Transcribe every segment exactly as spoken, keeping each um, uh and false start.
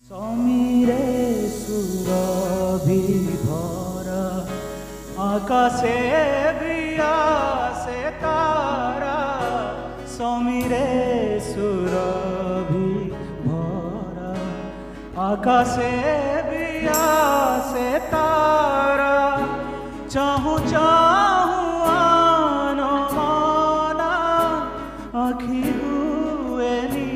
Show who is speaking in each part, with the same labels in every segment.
Speaker 1: समीरे सुरभि भरा आकाशे से तारा समीरे सुरभि भरा आकाशे से तारा चाहू चाहू आनो माना आखि हुएनी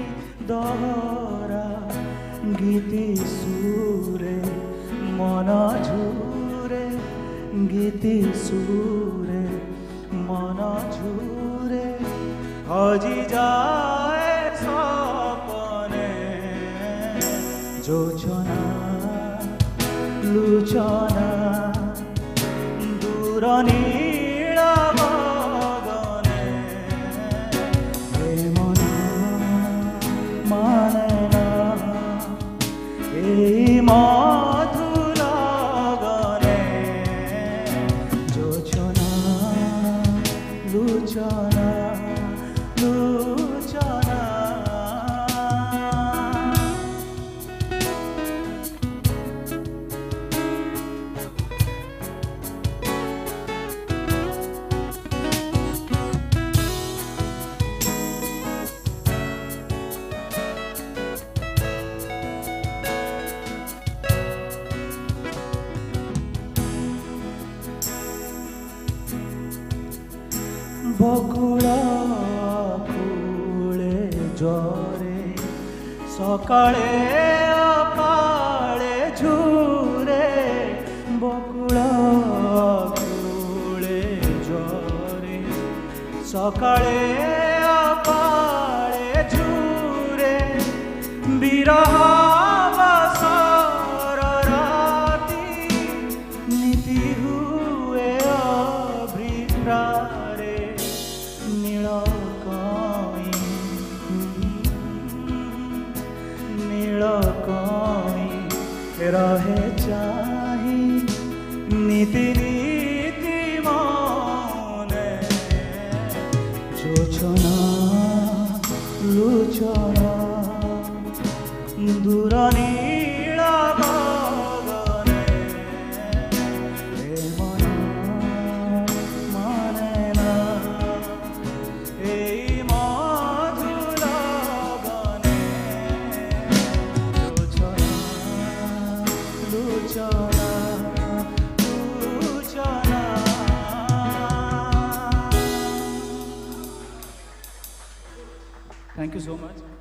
Speaker 1: दहरा गीति सुरे मन झुरे गीति सुरे मन झुरे हजी जाए सपने जोछना लुचना दूर नील गगने हे मन माने मधुर गने जोछना लुचना लुचना बकुला कूले जरे सकाळे अकाळे झुरे बकुला कूले जरे सकाळे अकाळे झुरे विरह बसर राती नीति हुए अभिप्राय नील कई नील कई रहे चाही नीति नीति मने जोछना लुचना दूर नील गगने हे मन माने ना Thank you so much.